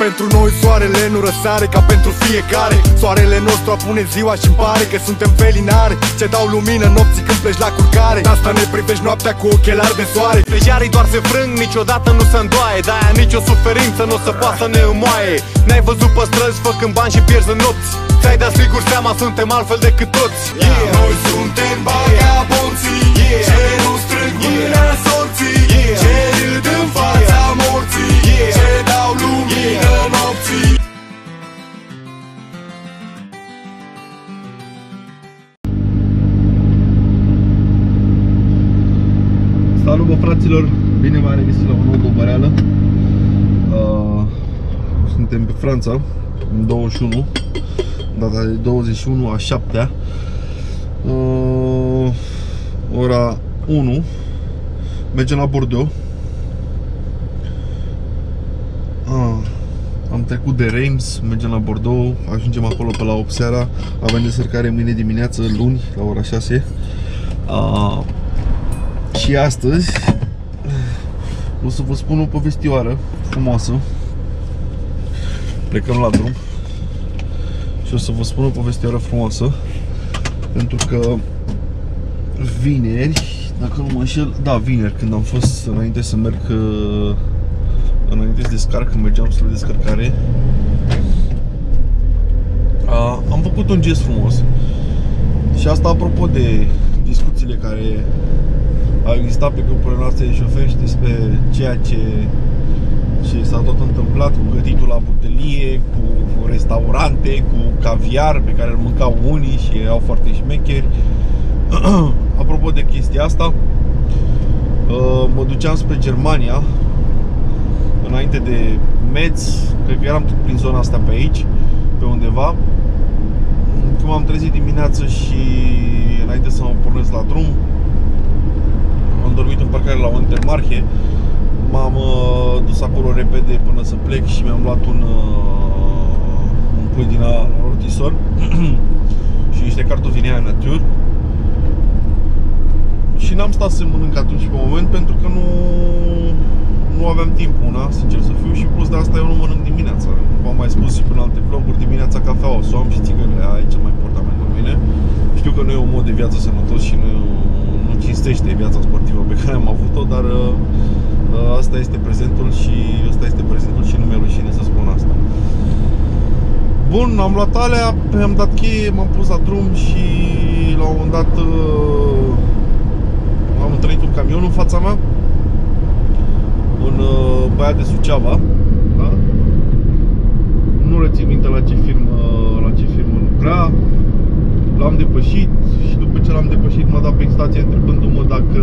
pentru noi soarele nu răsare ca pentru fiecare. Soarele nostru apune ziua și-mi pare că suntem felinare ce dau lumină nopții când pleci la culcare. De asta ne privești noaptea cu ochelari de soare. Stejarii doar se frâng, niciodată nu se îndoaie. De-aia nicio suferință nu o să poată să ne înmoaie. N-ai văzut pe străzi făcând bani și pierzi în nopți. Ți-ai dat sigur seama, suntem altfel decât toți. Noi suntem vagabonții, ce nu strâng mâna sorții, ce râd în fața morții, ce dau lumină nopții. Salut, bă, fraților! Bine v-am regăsit la o nouă dobăreală. Suntem pe Franța, în 21, data de 21 a 7-a, ora 1. Mergem la Bordeaux. Am trecut de Reims, mergem la Bordeaux, ajungem acolo pe la 8 seara. Avem descărcare mâine dimineață, luni, la ora 6. Și astăzi o să vă spun o povestioară frumoasă. Plecăm la drum și o să vă spun o povestioară frumoasă, pentru că vineri, dacă nu mă înșel, da, vineri, când am fost, înainte să merg, înainte să descarc, când mergeam spre descărcare, am făcut un gest frumos. Și asta apropo de discuțiile care au existat pe grupurile noastre de șoferi despre ceea ce s-a tot întâmplat cu gătitul la butelie, cu restaurante, cu caviar pe care îl mâncau unii și erau foarte șmecheri. Apropo de chestia asta, mă duceam spre Germania, înainte de Metz, cred că eram tot prin zona asta pe aici, pe undeva. Când m-am trezit dimineață și înainte să mă pornesc la drum, am dormit în parcare la Intermarché. M-am dus acolo repede până să plec și mi-am luat un pui din la rotisor și niște cartofi natur. Și n-am stat să mănânc atunci pe moment, pentru că nu aveam timp, sincer să fiu, și plus de asta eu nu mănânc dimineața. V-am mai spus și prin alte vloguri, dimineața cafeaua o să o am și țigările, aia e cel mai important pentru mine. Știu că nu e un mod de viață sănătos și nu cinstește viața sportivă pe care am avut-o, dar asta este prezentul și nu mi-e rușine să spun asta. Bun, am luat alea, mi-am dat cheie, m-am pus la drum și la un moment dat am întâlnit un camion în fața mea, un băiat de Suceava, da? Nu rețin minte la ce firmă lucra. L-am depășit și după ce l-am depășit m-a dat pe stație întrebându-mă dacă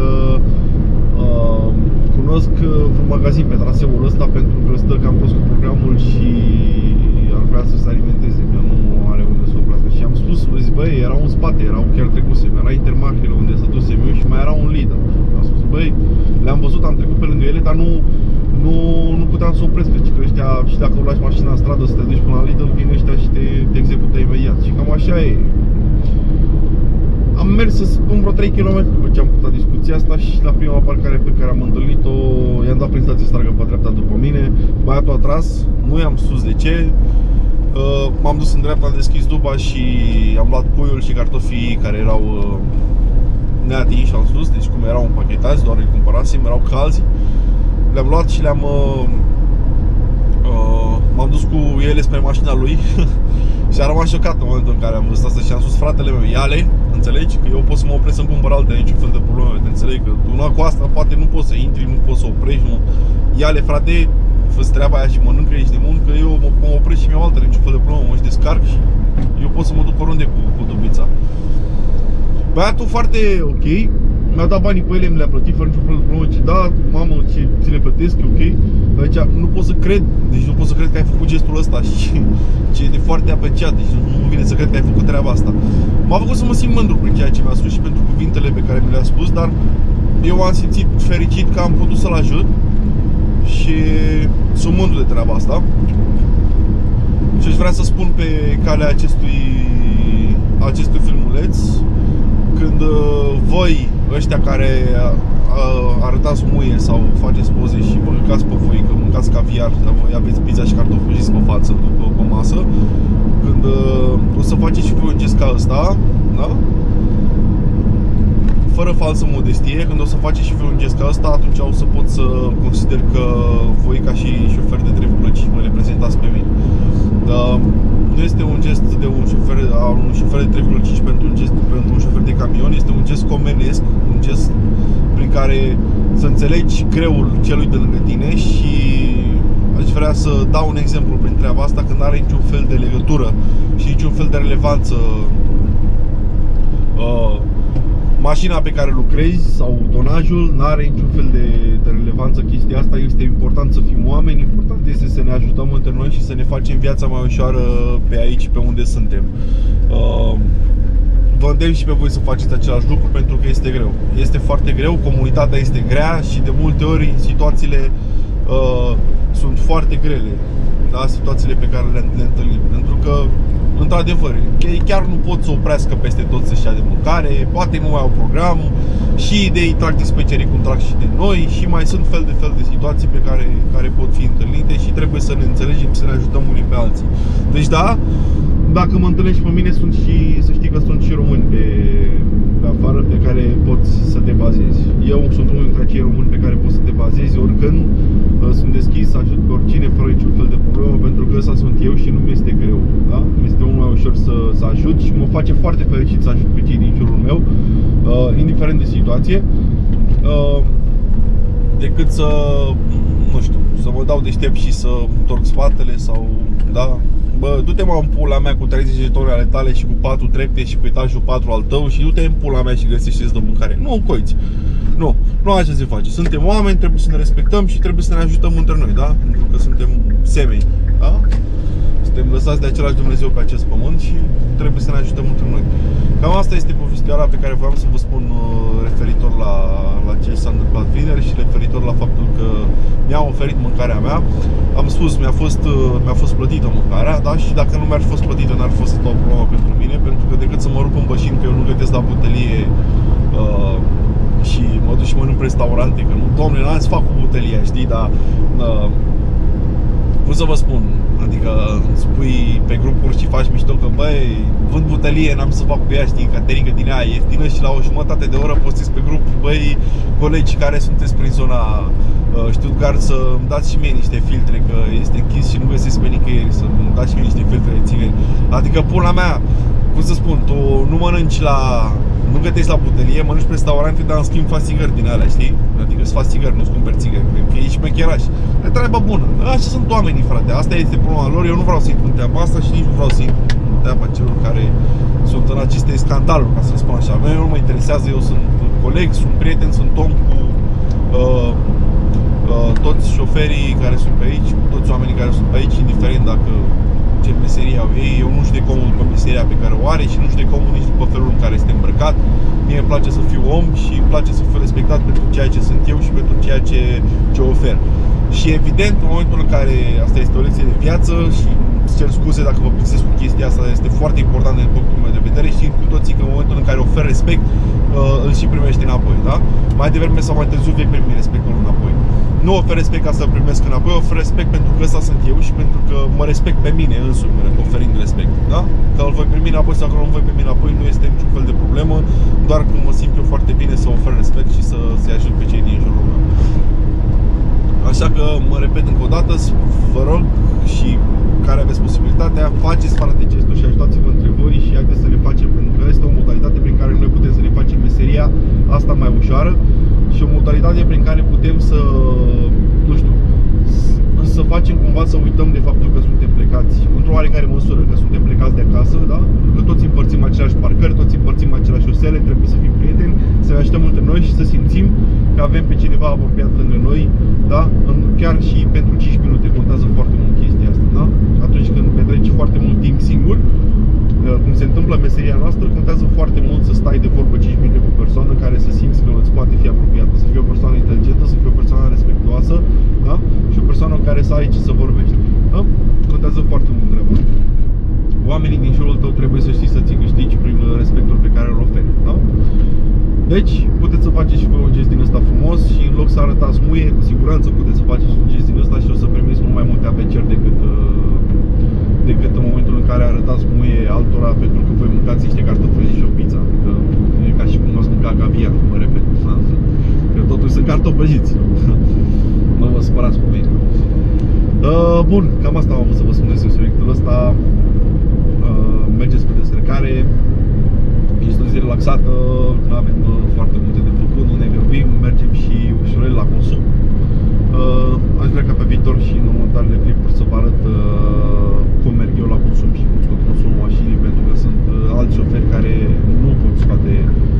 cunosc un magazin pe traseul ăsta, pentru că stă cam prost cu programul și ar vrea să se alimenteze, că nu are unde să oprească. Și am spus, zic, băi, erau în spate, erau chiar trecusem, era Intermarché unde se dusem eu și mai era un Lidl. Am spus, băi, le-am văzut, am trecut pe lângă ele, dar nu puteam să opresc, că ăștia, și dacă o lași mașina în stradă să te duci până la Lidl, vin ăștia și te execută imediat. Și cam așa e. Am mers să spun vreo 3 km după ce am putut discuția asta și la prima parcare pe care am întâlnit-o, i-am dat prin stație să tragă pe dreapta după mine. Băiatul a tras, nu i-am spus de ce. M-am dus în dreapta, am deschis duba și am luat puiul și cartofii care erau neatinși, am spus, deci cum erau împachetați, doar îi cumpărasem, erau calzi. Le-am luat și m-am dus cu ele spre mașina lui și a rămas șocat în momentul în care am văzut asta și am spus, fratele meu, ia-le, înțelegi? Că eu pot să mă opresc să-mi cumpăr alte, niciun fel de probleme, te înțelegi? Că una cu asta poate nu poți să intri, nu poți să oprești, nu. Ia-le, frate, fă-ți treaba aia și mănâncă, ești de muncă, eu mă opresc și mi-au altele, niciun fel de problemă, mă și descarc și eu pot să mă duc oriunde cu dubița. Băiatul foarte ok, mi-a dat banii pe ele, mi le-a plătit fără niciun fel de problemă, ce da, mamă, ce ți le plătesc, e ok. Deci nu pot să cred, că ai făcut gestul ăsta și ce e de foarte apreciat, deci nu vine să cred că ai făcut treaba asta. M-a făcut să mă simt mândru prin ceea ce mi-a spus și pentru cuvintele pe care mi le-a spus, dar eu am simțit fericit că am putut să-l ajut și sunt mândru de treaba asta. Și aș vrea să spun pe calea acestui filmuleț, când voi, ăștia care arătați muie sau faceți poze și vă căcați pe voi că mâncați caviar, dar voi aveți pizza și cartofi prăjiți pe față, pe masă, când o să faceți și voi un gest ca ăsta, da? Fără falsă modestie, când o să faceți și voi un gest ca ăsta, atunci o să pot să consider că voi, ca și șofer de 3,5, mă reprezentați pe mine. Nu este un gest de un șofer de 3,5 pentru un șofer de camion, este un gest comenesc, un gest prin care să înțelegi greul celui de lângă tine și aș vrea să dau un exemplu prin treaba asta, când are niciun fel de legătură și niciun fel de relevanță mașina pe care lucrezi sau tonajul, nu are niciun fel de relevanță chestia asta. Este important să fim oameni, important este să ne ajutăm între noi și să ne facem viața mai ușoară pe aici, pe unde suntem. Vă îndemn și pe voi să faceți același lucru, pentru că este greu. Este foarte greu, comunitatea este grea și de multe ori situațiile sunt foarte grele, da? Situațiile pe care le întâlnim, pentru că într-adevăr, ei chiar nu pot să oprească peste tot să-și ia de mâncare, poate nu mai au program și de ei trag dispecerii cum trag și de noi și mai sunt fel de situații pe care pot fi întâlnite și trebuie să ne înțelegem, să ne ajutăm unii pe alții. Deci da, dacă mă întâlnești pe mine, să știi că sunt și români pe afară pe care poți să te bazezi. Eu sunt unul dintre acei români pe care poți să te bazezi oricând. Sunt deschis să ajut pe oricine fără niciun fel de problemă, pentru că ăsta sunt eu și nu mi este greu, da? Mi-este mult mai ușor să ajut și mă face foarte fericit să ajut pe cei din jurul meu, indiferent de situație, decât să, nu știu, să mă dau deștept și să întorc spatele sau, da? Bă, du-te mă în pula mea cu 30 de tone ale tale și cu 4 trepte și cu etajul 4 al tău și du-te în pula mea și găsește-ți de mâncare. Nu încoiți. Nu așa se face. Suntem oameni, trebuie să ne respectăm și trebuie să ne ajutăm între noi, da? Pentru că suntem semeni, da? Suntem lăsați de același Dumnezeu pe acest pământ și trebuie să ne ajutăm între noi. Cam asta este povestioara pe care voiam să vă spun referitor la ce s-a întâmplat vineri și referitor la faptul că mi-a oferit mâncarea mea. Am spus, mi-a fost plătită mâncarea, da? Și dacă nu mi-ar fi fost plătită, n-ar fi fost o problemă pentru mine, pentru că decât să mă rup în bășin că eu nu gătesc la butelie și mă duc și mănânc în restaurante, că nu, domne, n-am să fac cu butelia, știi, dar cum să vă spun, adică spui pe grupuri și faci mișto că băi, vând butelie, n-am să fac cu ea, știi, caterincă din aia ieftină și la o jumătate de oră postezi pe grup, băi, colegi care sunteți prin zona Stuttgart, să-mi dați și mie niște filtre, că este închis și nu găsesc pe nicăieri, să-mi dați și mie niște filtre de țigări. Adică, pula mea, cum să spun, tu nu mănânci nu gătești la butelie, mănânci pe restaurante, dar în schimb faci țigări din alea, știi? Adică să faci țigări, nu-ți cumperi țigări, că ești șmecheraș. E treabă bună. Așa sunt oamenii, frate. Asta este problema lor. Eu nu vreau să intru în treaba asta și nici nu vreau să intru în treaba celor care sunt în aceste scandaluri, ca să spun așa. Eu nu mă interesează, eu sunt coleg, sunt prieten, sunt om cu toți șoferii care sunt pe aici, cu toți oamenii care sunt pe aici, indiferent dacă ce meserie au ei. Eu nu judec omul după meseria pe care o are și nu judec omul nici după felul în care este îmbrăcat. Mie îmi place să fiu om și îmi place să fiu respectat pentru ceea ce sunt eu și pentru ceea ce ofer. Și evident, în momentul în care asta este o lecție de viață și îți cer scuze dacă vă plictisesc cu chestia asta, este foarte important din punctul meu de vedere. Știm cu toții că în momentul în care oferi respect, îl și primești înapoi, da? Mai devreme sau mai târziu vei primi respectul înapoi. Nu ofer respect ca să-l primesc înapoi, ofer respect pentru că ăsta sunt eu și pentru că mă respect pe mine însumi, oferind respect, da? Că îl voi primi înapoi sau că nu îl voi primi înapoi nu este niciun fel de problemă, doar când mă simt eu foarte bine să ofer respect și să-i ajut pe cei din jurul meu. Așa că mă repet încă o dată, vă rog și care aveți posibilitatea, faceți frate gestul și ajutați-vă între voi și haideți să ne facem, pentru că este o modalitate prin care noi putem să ne facem meseria asta mai ușoară și o modalitate prin care putem să, nu știu, să facem cumva să uităm de faptul că suntem plecați, într-o oarecare măsură, că suntem plecați de acasă, da? Că toți împărțim aceleași parcări, toți împărțim aceleași șosele, trebuie să fim prieteni, să ne ajutăm între noi și să simțim că avem pe cineva apropiat lângă noi, da? Chiar și pentru 5 minute contează foarte mult chestia asta, da? Atunci când petreci foarte mult timp singur, cum se întâmplă în meseria noastră, contează foarte mult să stai de vorbă 5 minute cu o persoană care să simți că îți poate fi apropiată, să fie o persoană inteligentă, să fie o persoană respectuoasă, da? Și o persoană care să ai ce să vorbești, da? Contează foarte mult treaba. Oamenii din jurul tău trebuie să știi să ți câștigi prin respectul pe care îl oferi, da? Deci, puteți puteți să faceți și voi un gest din ăsta frumos și în loc să arătați muie, cu siguranță puteți să faceți un gest din ăsta și o să primiți mult mai multe aprecieri decât în momentul în care arătați muie altora pentru că voi mâncați niște cartofi și o pizza. Adică e ca și cum ați mânca caviar, mă repet. Că totuși sunt cartofi prăjiți. Nu vă supărați pe mine. Bun, cam asta am avut să vă spun despre subiectul ăsta. Mergeți pe descărcare. Este o zi relaxată, nu avem foarte multe de făcut, nu ne grăbim, mergem și ușurel la consum. Aș vrea ca pe viitor și în următoarele clipuri să vă arăt cum merg eu la consum și cum scot consumul mașinii, pentru că sunt alți șoferi care nu pot scoate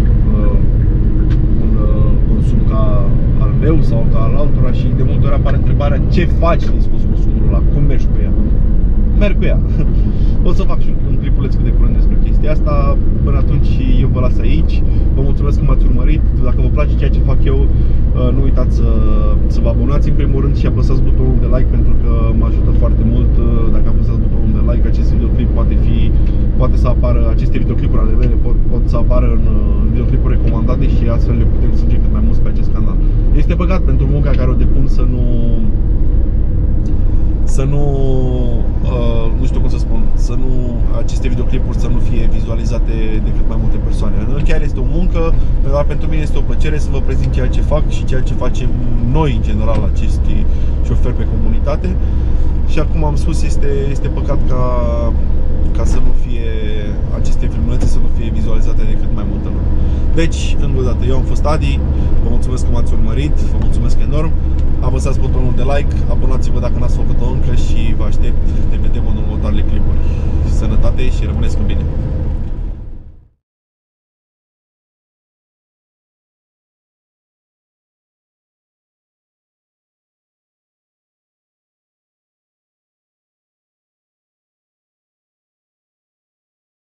un consum ca al meu sau ca al altora și de multe ori apare întrebarea ce faci din scos consumul ăla, cum mergi cu ea. Merg cu ea. O să fac și un clipuleț cât de curând despre chestia asta. Până atunci eu vă las aici. Vă mulțumesc că m-ați urmărit. Dacă vă place ceea ce fac eu, nu uitați să vă abonați în primul rând și apăsați butonul de like, pentru că mă ajută foarte mult. Dacă apăsați butonul de like, acest videoclip poate să apară, aceste videoclipuri ale mele pot să apară în videoclipuri recomandate și astfel le putem strânge cât mai mulți pe acest canal. Este păcat pentru munca care o depun să nu nu știu cum să spun, aceste videoclipuri să nu fie vizualizate de cât mai multe persoane. Chiar este o muncă, dar pentru mine este o plăcere să vă prezint ceea ce fac și ceea ce facem noi în general, acești șoferi pe comunitate. Și acum am spus, este păcat ca să nu fie aceste filmulețe să nu fie vizualizate de cât mai multă lume. Deci, încă o dată, eu am fost Adi, vă mulțumesc că m-ați urmărit, vă mulțumesc enorm. Apăsați butonul de like, abonați-vă dacă n-ați făcut-o încă și vă aștept, ne vedem în următoarele clipuri. Sănătate și rămâneți cu bine!